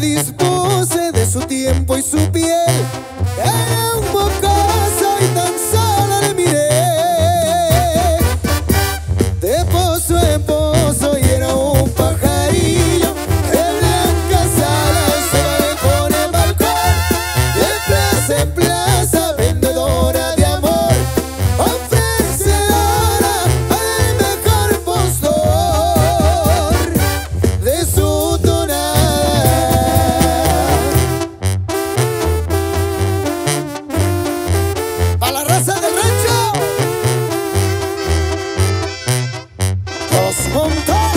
dispuse de su tiempo y su piel. Era un mocoso y tan solo le miré. De pozo en pozo y era un pajarillo. De blancas alas se va por el balcón. De plaza en plaza, vendedora de amor, ofrecedora al mejor postor de su tonada. Pa' la raza del rancho, los Montoya.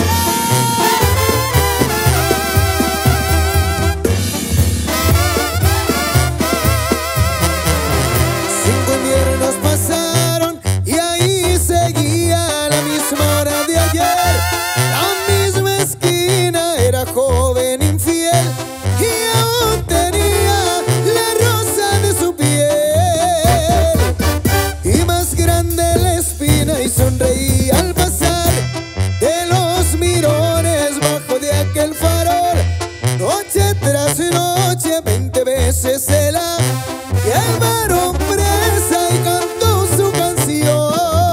Cinco inviernos pasaron y ahí seguía la misma hora de ayer. La misma esquina, era joven infiel y aún tenía la rosa de su piel. Y más grande la espina y sonreía al pasar de los mirones bajo de aquel farol. Noche tras noche, 20 veces se la llevaron presa y cantó su canción.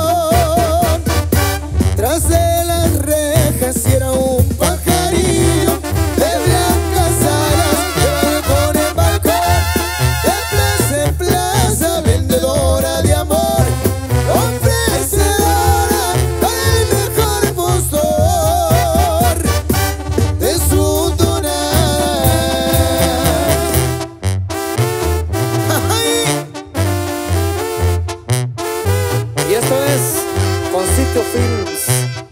Tras de las rejas y era un pajarillo de blancas alas de balcón en balcón. De plaza en plaza, vendedora de amor, ofrecedora al mejor postor de su tonada. Y esto es Concito Films.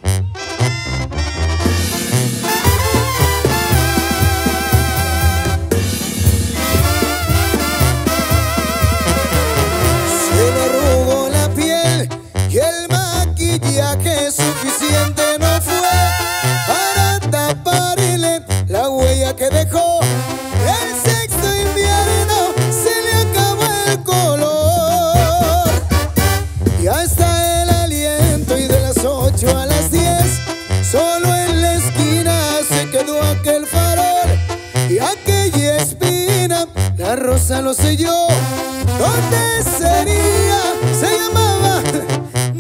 Se le arrugó la piel y el maquillaje suficiente no fue para taparle la huella que dejó. El sexto invierno se le acabó el color. Ya está el aliento y de las 8 a las 10 solo en la esquina se quedó aquel farol. Y aquella espina la rosa lo selló. ¿Dónde sería? Se llamaba